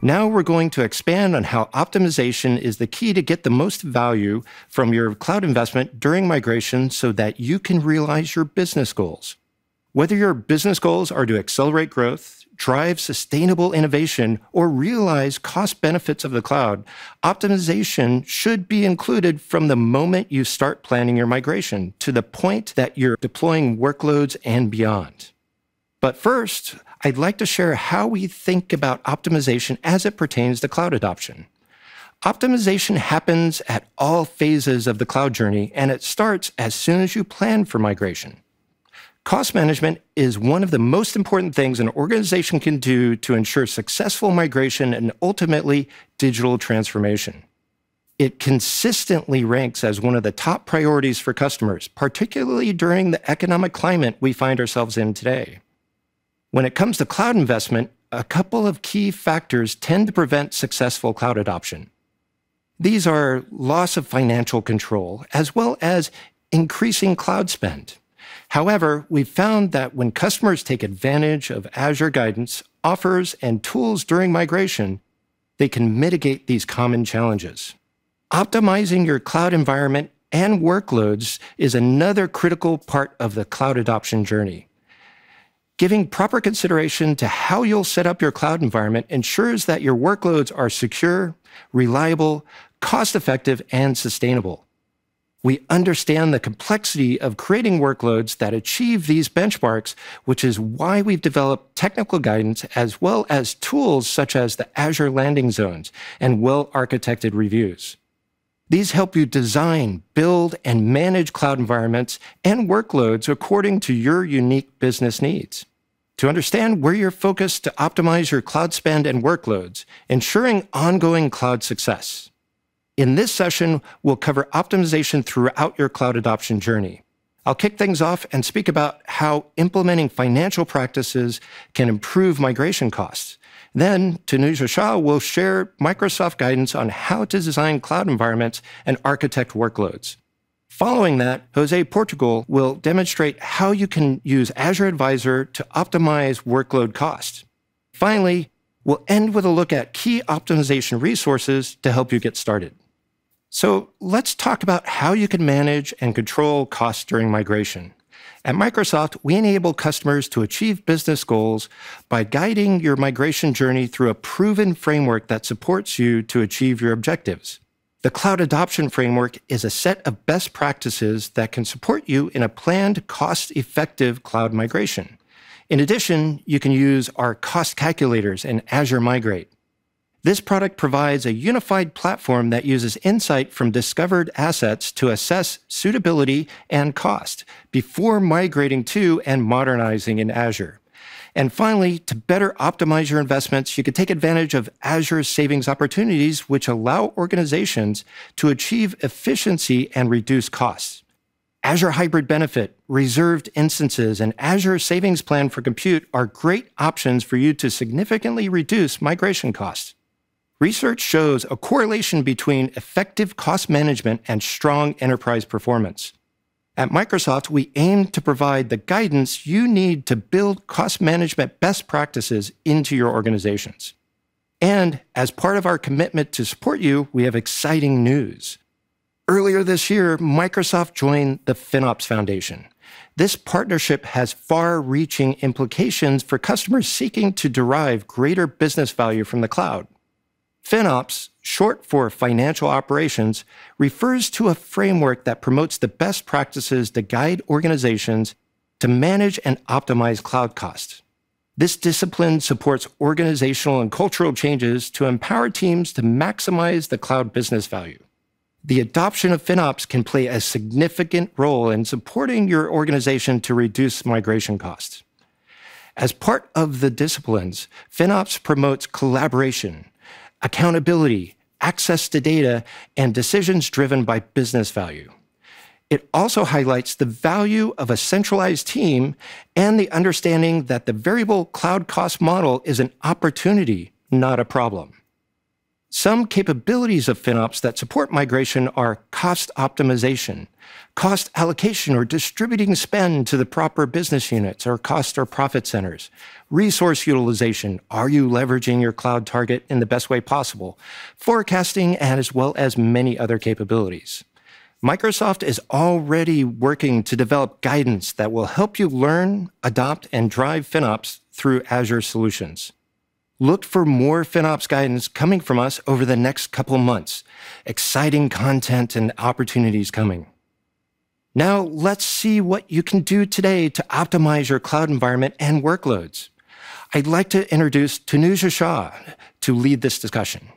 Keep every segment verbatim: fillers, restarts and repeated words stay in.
Now we're going to expand on how optimization is the key to get the most value from your cloud investment during migration so that you can realize your business goals. Whether your business goals are to accelerate growth, drive sustainable innovation, or realize cost benefits of the cloud, optimization should be included from the moment you start planning your migration to the point that you're deploying workloads and beyond. But first, I'd like to share how we think about optimization as it pertains to cloud adoption. Optimization happens at all phases of the cloud journey, and it starts as soon as you plan for migration. Cost management is one of the most important things an organization can do to ensure successful migration and ultimately digital transformation. It consistently ranks as one of the top priorities for customers, particularly during the economic climate we find ourselves in today. When it comes to cloud investment, a couple of key factors tend to prevent successful cloud adoption. These are loss of financial control, as well as increasing cloud spend. However, we've found that when customers take advantage of Azure guidance, offers, and tools during migration, they can mitigate these common challenges. Optimizing your cloud environment and workloads is another critical part of the cloud adoption journey. Giving proper consideration to how you'll set up your cloud environment ensures that your workloads are secure, reliable, cost-effective, and sustainable. We understand the complexity of creating workloads that achieve these benchmarks, which is why we've developed technical guidance as well as tools such as the Azure landing zones and well-architected reviews. These help you design, build, and manage cloud environments and workloads according to your unique business needs. To understand where you're focused to optimize your cloud spend and workloads, ensuring ongoing cloud success. In this session, we'll cover optimization throughout your cloud adoption journey. I'll kick things off and speak about how implementing financial practices can improve migration costs. Then, Tanuja Shah will share Microsoft guidance on how to design cloud environments and architect workloads. Following that, Jose Portugal will demonstrate how you can use Azure Advisor to optimize workload costs. Finally, we'll end with a look at key optimization resources to help you get started. So let's talk about how you can manage and control costs during migration. At Microsoft, we enable customers to achieve business goals by guiding your migration journey through a proven framework that supports you to achieve your objectives. The Cloud Adoption Framework is a set of best practices that can support you in a planned, cost-effective cloud migration. In addition, you can use our cost calculators and Azure Migrate. This product provides a unified platform that uses insight from discovered assets to assess suitability and cost before migrating to and modernizing in Azure. And finally, to better optimize your investments, you can take advantage of Azure's savings opportunities, which allow organizations to achieve efficiency and reduce costs. Azure Hybrid Benefit, reserved instances, and Azure Savings Plan for Compute are great options for you to significantly reduce migration costs. Research shows a correlation between effective cost management and strong enterprise performance. At Microsoft, we aim to provide the guidance you need to build cost management best practices into your organizations. And as part of our commitment to support you, we have exciting news. Earlier this year, Microsoft joined the FinOps Foundation. This partnership has far-reaching implications for customers seeking to derive greater business value from the cloud. FinOps, short for financial operations, refers to a framework that promotes the best practices to guide organizations to manage and optimize cloud costs. This discipline supports organizational and cultural changes to empower teams to maximize the cloud business value. The adoption of FinOps can play a significant role in supporting your organization to reduce migration costs. As part of the disciplines, FinOps promotes collaboration, accountability, access to data, and decisions driven by business value. It also highlights the value of a centralized team and the understanding that the variable cloud cost model is an opportunity, not a problem. Some capabilities of FinOps that support migration are cost optimization, cost allocation or distributing spend to the proper business units or cost or profit centers, resource utilization, are you leveraging your cloud target in the best way possible, forecasting, and as well as many other capabilities. Microsoft is already working to develop guidance that will help you learn, adopt, and drive FinOps through Azure solutions. Look for more FinOps guidance coming from us over the next couple months. Exciting content and opportunities coming. Now, let's see what you can do today to optimize your cloud environment and workloads. I'd like to introduce Tanuja Shah to lead this discussion.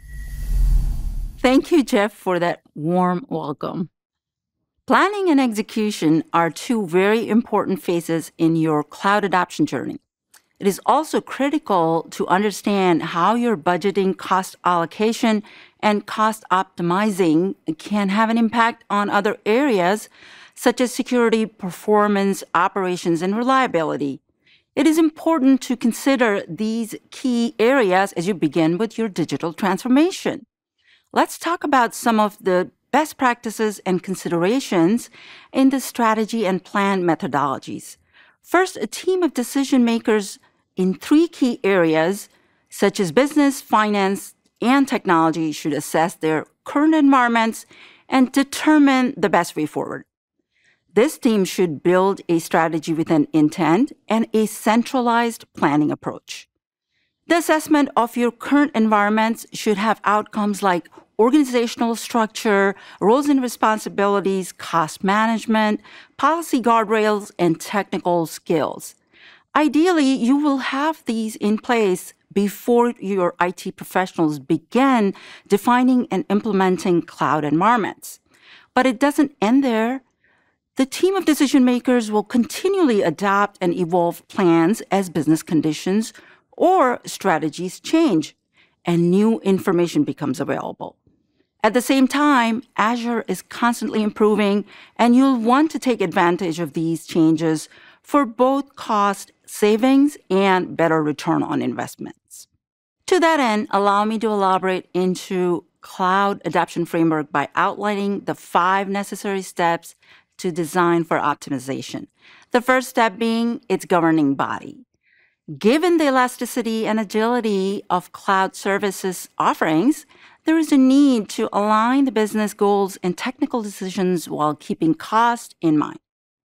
Thank you, Jeff, for that warm welcome. Planning and execution are two very important phases in your cloud adoption journey. It is also critical to understand how your budgeting, cost allocation, and cost optimizing can have an impact on other areas such as security, performance, operations, and reliability. It is important to consider these key areas as you begin with your digital transformation. Let's talk about some of the best practices and considerations in the strategy and plan methodologies. First, a team of decision makers in three key areas, such as business, finance, and technology, should assess their current environments and determine the best way forward. This team should build a strategy with an intent and a centralized planning approach. The assessment of your current environments should have outcomes like organizational structure, roles and responsibilities, cost management, policy guardrails, and technical skills. Ideally, you will have these in place before your I T professionals begin defining and implementing cloud environments. But it doesn't end there. The team of decision makers will continually adapt and evolve plans as business conditions or strategies change and new information becomes available. At the same time, Azure is constantly improving, and you'll want to take advantage of these changes for both cost savings and better return on investments. To that end, allow me to elaborate into Cloud Adoption Framework by outlining the five necessary steps to design for optimization. The first step being its governing body. Given the elasticity and agility of cloud services offerings, there is a need to align the business goals and technical decisions while keeping cost in mind.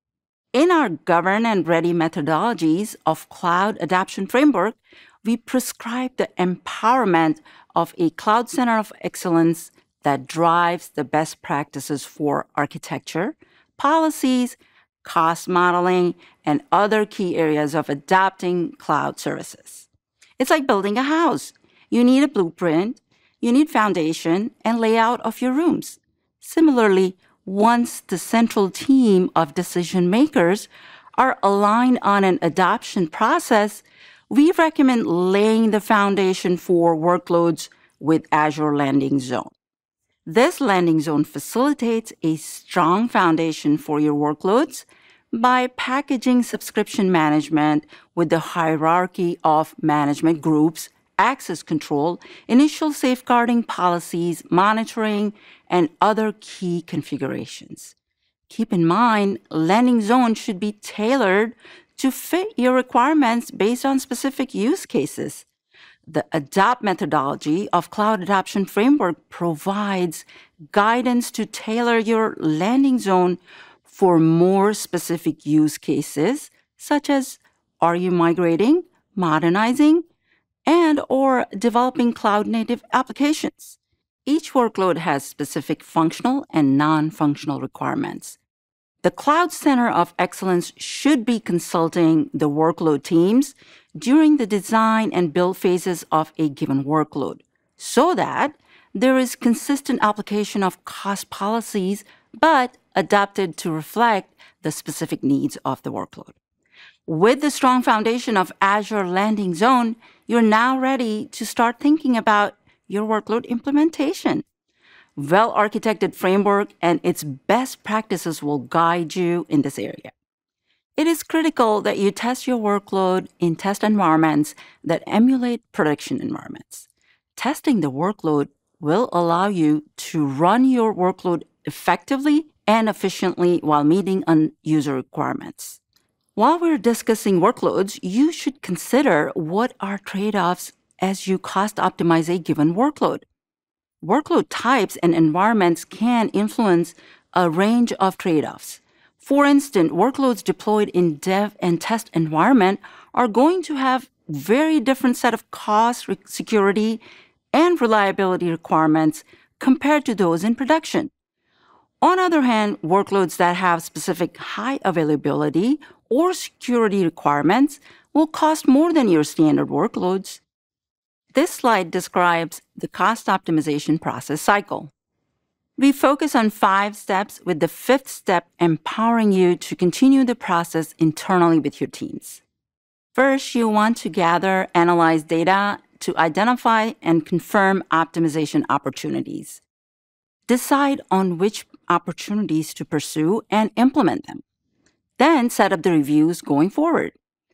In our Govern and Ready methodologies of Cloud Adoption Framework, we prescribe the empowerment of a cloud center of excellence that drives the best practices for architecture, policies, cost modeling, and other key areas of adopting cloud services. It's like building a house. You need a blueprint, you need foundation, and layout of your rooms. Similarly, once the central team of decision makers are aligned on an adoption process, we recommend laying the foundation for workloads with Azure Landing Zone. This landing zone facilitates a strong foundation for your workloads by packaging subscription management with the hierarchy of management groups, access control, initial safeguarding policies, monitoring, and other key configurations. Keep in mind, landing zone should be tailored to fit your requirements based on specific use cases. The ADOPT methodology of Cloud Adoption Framework provides guidance to tailor your landing zone for more specific use cases, such as are you migrating, modernizing, and or developing cloud-native applications. Each workload has specific functional and non-functional requirements. The Cloud Center of Excellence should be consulting the workload teams during the design and build phases of a given workload so that there is consistent application of cost policies, but adapted to reflect the specific needs of the workload. With the strong foundation of Azure Landing Zone, you're now ready to start thinking about your workload implementation. Well-architected framework and its best practices will guide you in this area. It is critical that you test your workload in test environments that emulate production environments. testing the workload will allow you to run your workload effectively and efficiently while meeting user requirements. While we're discussing workloads, you should consider what are trade-offs as you cost optimize a given workload. Workload types and environments can influence a range of trade-offs. For instance, workloads deployed in dev and test environment are going to have very different set of cost, security, and reliability requirements compared to those in production. On the other hand, workloads that have specific high availability or security requirements will cost more than your standard workloads. This slide describes the cost optimization process cycle. We focus on five steps, with the fifth step empowering you to continue the process internally with your teams. First, you want to gather, analyze data to identify and confirm optimization opportunities. Decide on which opportunities to pursue and implement them. Then set up the reviews going forward.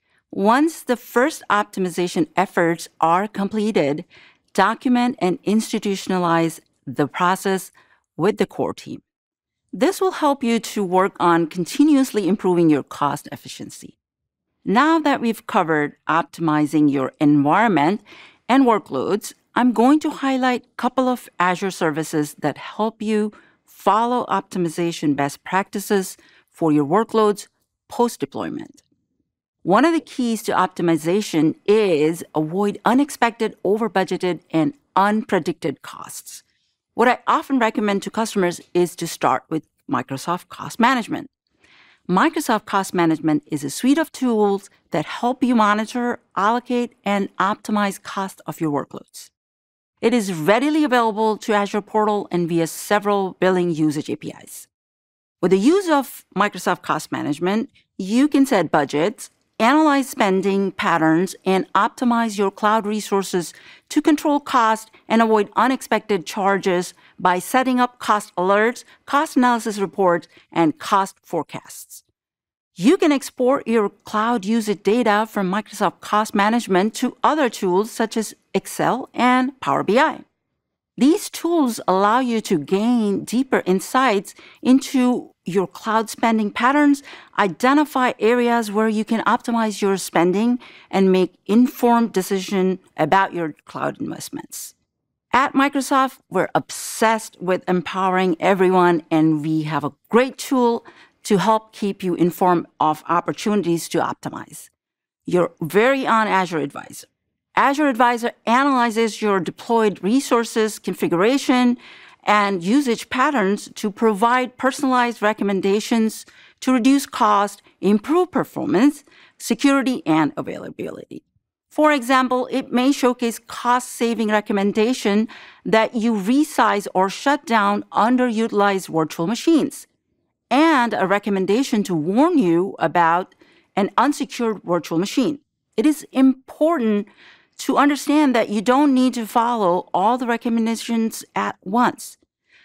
Once the first optimization efforts are completed, document and institutionalize the process with the core team. This will help you to work on continuously improving your cost efficiency. Now that we've covered optimizing your environment and workloads, I'm going to highlight a couple of Azure services that help you follow optimization best practices for your workloads post-deployment. One of the keys to optimization is avoid unexpected, over-budgeted, and unpredicted costs. What I often recommend to customers is to start with Microsoft Cost Management. Microsoft Cost Management is a suite of tools that help you monitor, allocate, and optimize cost of your workloads. It is readily available to Azure Portal and via several billing usage A P Is. With the use of Microsoft Cost Management, you can set budgets, analyze spending patterns, and optimize your cloud resources to control cost and avoid unexpected charges by setting up cost alerts, cost analysis reports, and cost forecasts. You can export your cloud usage data from Microsoft Cost Management to other tools such as Excel and Power B I. These tools allow you to gain deeper insights into your cloud spending patterns, identify areas where you can optimize your spending, and make informed decisions about your cloud investments. At Microsoft, we're obsessed with empowering everyone, and we have a great tool to help keep you informed of opportunities to optimize. Your very own Azure Advisor. Azure Advisor analyzes your deployed resources, configuration, and usage patterns to provide personalized recommendations to reduce cost, improve performance, security, and availability. For example, it may showcase cost-saving recommendation that you resize or shut down underutilized virtual machines, and a recommendation to warn you about an unsecured virtual machine. It is important to understand that you don't need to follow all the recommendations at once.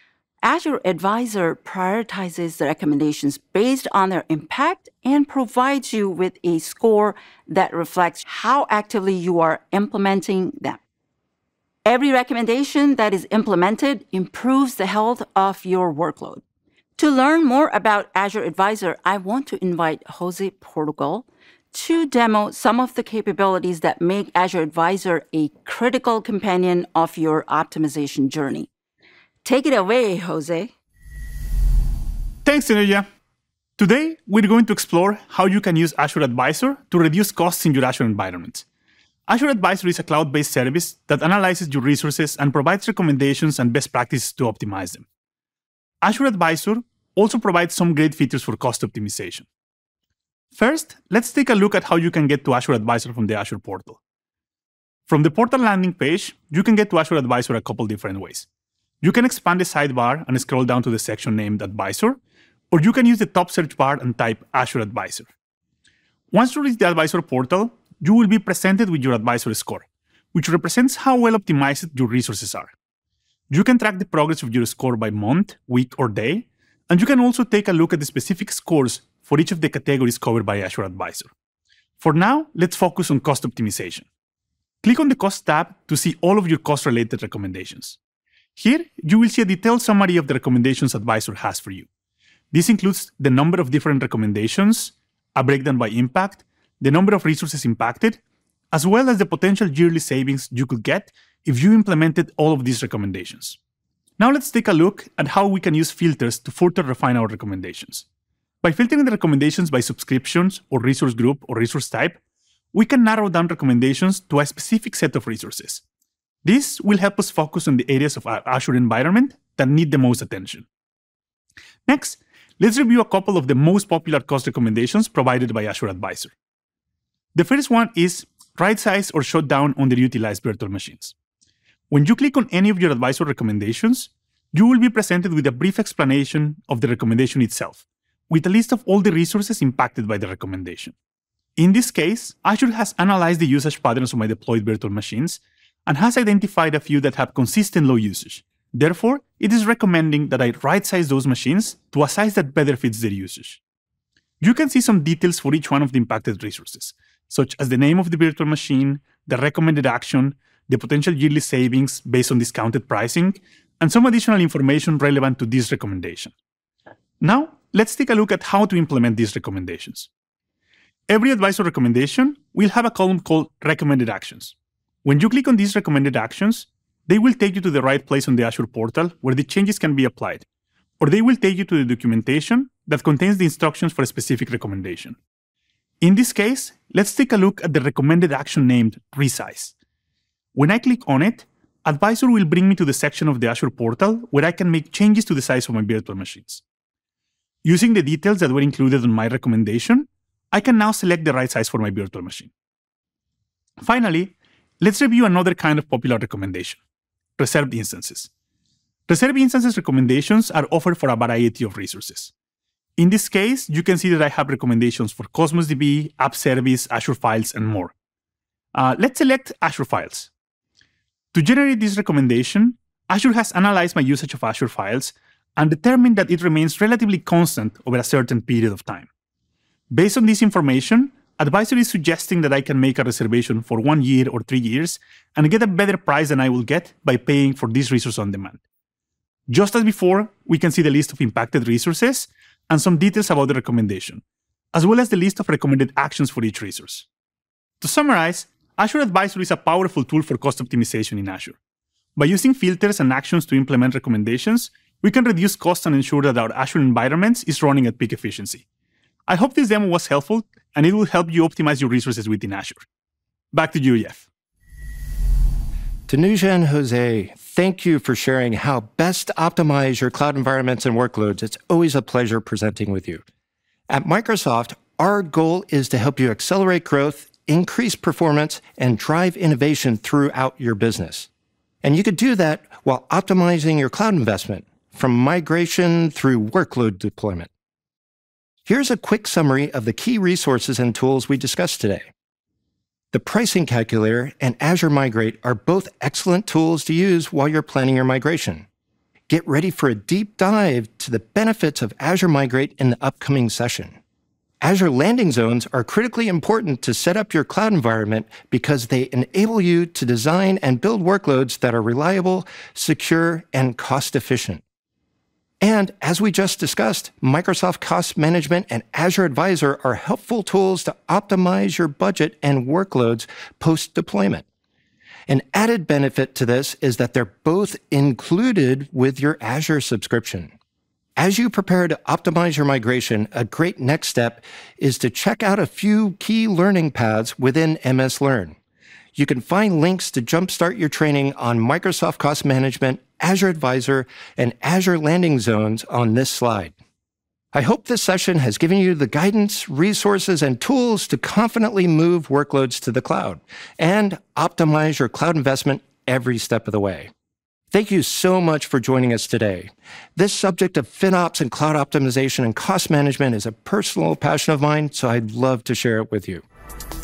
Azure Advisor prioritizes the recommendations based on their impact and provides you with a score that reflects how actively you are implementing them. Every recommendation that is implemented improves the health of your workload. To learn more about Azure Advisor, I want to invite Jose Portugal to demo some of the capabilities that make Azure Advisor a critical companion of your optimization journey. Take it away, Jose. Thanks, Anuja. Today, we're going to explore how you can use Azure Advisor to reduce costs in your Azure environment. Azure Advisor is a cloud-based service that analyzes your resources and provides recommendations and best practices to optimize them. Azure Advisor also provides some great features for cost optimization. First, let's take a look at how you can get to Azure Advisor from the Azure portal. From the portal landing page, you can get to Azure Advisor a couple different ways. You can expand the sidebar and scroll down to the section named Advisor, or you can use the top search bar and type Azure Advisor. Once you reach the Advisor portal, you will be presented with your Advisor score, which represents how well optimized your resources are. You can track the progress of your score by month, week, or day, and you can also take a look at the specific scores for each of the categories covered by Azure Advisor. For now, let's focus on cost optimization. Click on the Cost tab to see all of your cost-related recommendations. Here, you will see a detailed summary of the recommendations Advisor has for you. This includes the number of different recommendations, a breakdown by impact, the number of resources impacted, as well as the potential yearly savings you could get if you implemented all of these recommendations. Now let's take a look at how we can use filters to further refine our recommendations. By filtering the recommendations by subscriptions or resource group or resource type, we can narrow down recommendations to a specific set of resources. This will help us focus on the areas of our Azure environment that need the most attention. Next, let's review a couple of the most popular cost recommendations provided by Azure Advisor. The first one is right-size or shut down underutilized virtual machines. When you click on any of your Advisor recommendations, you will be presented with a brief explanation of the recommendation itself, with a list of all the resources impacted by the recommendation. In this case, Azure has analyzed the usage patterns of my deployed virtual machines and has identified a few that have consistent low usage. Therefore, it is recommending that I right-size those machines to a size that better fits their usage. You can see some details for each one of the impacted resources, such as the name of the virtual machine, the recommended action, the potential yearly savings based on discounted pricing, and some additional information relevant to this recommendation. Now, let's take a look at how to implement these recommendations. Every Advisor recommendation will have a column called Recommended Actions. When you click on these recommended actions, they will take you to the right place on the Azure portal where the changes can be applied, or they will take you to the documentation that contains the instructions for a specific recommendation. In this case, let's take a look at the recommended action named Resize. When I click on it, Advisor will bring me to the section of the Azure portal where I can make changes to the size of my virtual machines. Using the details that were included on my recommendation, I can now select the right size for my virtual machine. Finally, let's review another kind of popular recommendation, reserved instances. Reserved instances recommendations are offered for a variety of resources. In this case, you can see that I have recommendations for Cosmos D B, App Service, Azure Files, and more. Uh, let's select Azure Files. To generate this recommendation, Azure has analyzed my usage of Azure Files and determined that it remains relatively constant over a certain period of time. Based on this information, Advisor is suggesting that I can make a reservation for one year or three years and get a better price than I will get by paying for this resource on demand. Just as before, we can see the list of impacted resources and some details about the recommendation, as well as the list of recommended actions for each resource. To summarize, Azure Advisor is a powerful tool for cost optimization in Azure. By using filters and actions to implement recommendations, we can reduce costs and ensure that our Azure environment is running at peak efficiency. I hope this demo was helpful, and it will help you optimize your resources within Azure. Back to you, Jeff. Tanuja and Jose, thank you for sharing how best to optimize your cloud environments and workloads. It's always a pleasure presenting with you. At Microsoft, our goal is to help you accelerate growth, increase performance, and drive innovation throughout your business. And you could do that while optimizing your cloud investment, from migration through workload deployment. Here's a quick summary of the key resources and tools we discussed today. The Pricing Calculator and Azure Migrate are both excellent tools to use while you're planning your migration. Get ready for a deep dive to the benefits of Azure Migrate in the upcoming session. Azure landing zones are critically important to set up your cloud environment because they enable you to design and build workloads that are reliable, secure, and cost-efficient. And as we just discussed, Microsoft Cost Management and Azure Advisor are helpful tools to optimize your budget and workloads post-deployment. An added benefit to this is that they're both included with your Azure subscription. As you prepare to optimize your migration, a great next step is to check out a few key learning paths within M S Learn. You can find links to jumpstart your training on Microsoft Cost Management, Azure Advisor, and Azure Landing Zones on this slide. I hope this session has given you the guidance, resources, and tools to confidently move workloads to the cloud and optimize your cloud investment every step of the way. Thank you so much for joining us today. This subject of FinOps and cloud optimization and cost management is a personal passion of mine, so I'd love to share it with you.